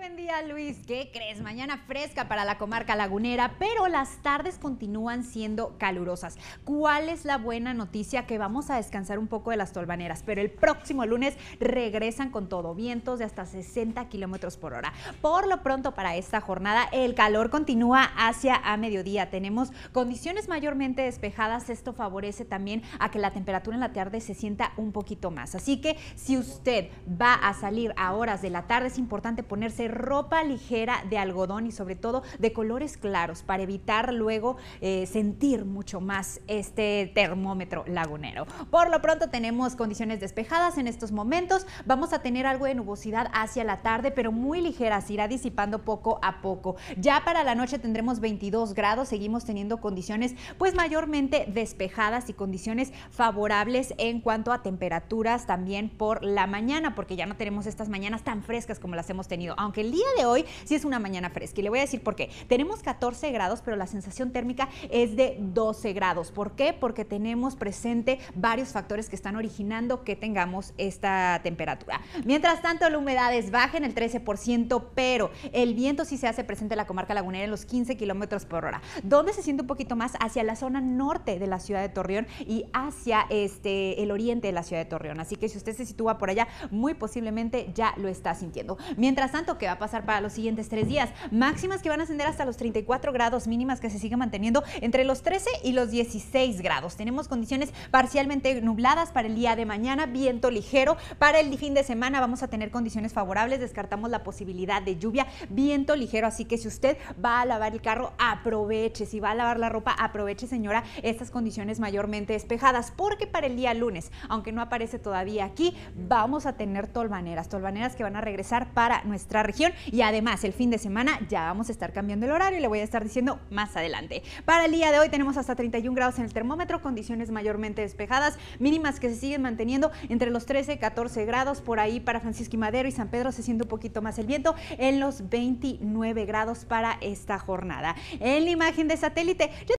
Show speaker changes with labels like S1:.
S1: Buen día, Luis. ¿Qué crees? Mañana fresca para la comarca lagunera, pero las tardes continúan siendo calurosas. ¿Cuál es la buena noticia? Que vamos a descansar un poco de las tolvaneras, pero el próximo lunes regresan con todo, vientos de hasta 60 kilómetros por hora. Por lo pronto, para esta jornada, el calor continúa hacia a mediodía. Tenemos condiciones mayormente despejadas. Esto favorece también a que la temperatura en la tarde se sienta un poquito más. Así que si usted va a salir a horas de la tarde, es importante ponerse ropa ligera de algodón y sobre todo de colores claros para evitar luego sentir mucho más este termómetro lagunero. Por lo pronto tenemos condiciones despejadas en estos momentos. Vamos a tener algo de nubosidad hacia la tarde, pero muy ligera, se irá disipando poco a poco. Ya para la noche tendremos 22 grados, seguimos teniendo condiciones pues mayormente despejadas y condiciones favorables en cuanto a temperaturas también por la mañana, porque ya no tenemos estas mañanas tan frescas como las hemos tenido, aunque el día de hoy sí es una mañana fresca y le voy a decir por qué. Tenemos 14 grados, pero la sensación térmica es de 12 grados. ¿Por qué? Porque tenemos presente varios factores que están originando que tengamos esta temperatura. Mientras tanto, la humedad es baja en el 13%, pero el viento sí se hace presente en la comarca lagunera en los 15 kilómetros por hora. ¿Dónde se siente un poquito más? Hacia la zona norte de la ciudad de Torreón y hacia el oriente de la ciudad de Torreón. Así que si usted se sitúa por allá, muy posiblemente ya lo está sintiendo. Mientras tanto, ¿qué va a pasar para los siguientes 3 días? Máximas que van a ascender hasta los 34 grados, mínimas que se siguen manteniendo entre los 13 y los 16 grados. Tenemos condiciones parcialmente nubladas para el día de mañana, viento ligero. Para el fin de semana vamos a tener condiciones favorables, descartamos la posibilidad de lluvia, viento ligero, así que si usted va a lavar el carro, aproveche. Si va a lavar la ropa, aproveche, señora, estas condiciones mayormente despejadas, porque para el día lunes, aunque no aparece todavía aquí, vamos a tener tolvaneras que van a regresar para nuestra región y además el fin de semana ya vamos a estar cambiando el horario y le voy a estar diciendo más adelante. Para el día de hoy tenemos hasta 31 grados en el termómetro, condiciones mayormente despejadas, mínimas que se siguen manteniendo entre los 13 y 14 grados. Por ahí para Francisco y Madero y San Pedro se siente un poquito más el viento en los 29 grados para esta jornada. En la imagen de satélite